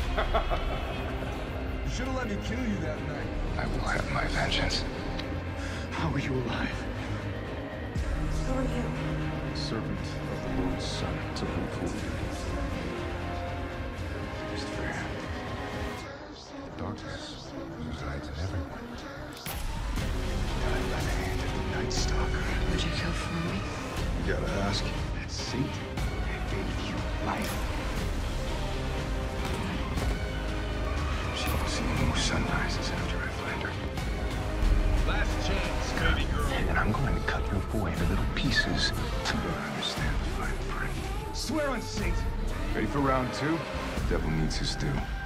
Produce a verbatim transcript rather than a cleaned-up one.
You should have let me kill you that night. I will have my vengeance. How are you alive? Who are you? Servant of the Lord's Son to fulfill duty. Christopher. The darkness resides in everyone. Died by the hand of the Night Stalker. Would you kill for me? You gotta ask. That Satan gave you life. She won't see any more sunrises after I find her. Last chance, baby girl. And I'm going to cut your boy into little pieces to understand the fine print. Swear on Satan. Ready for round two? The devil needs his due.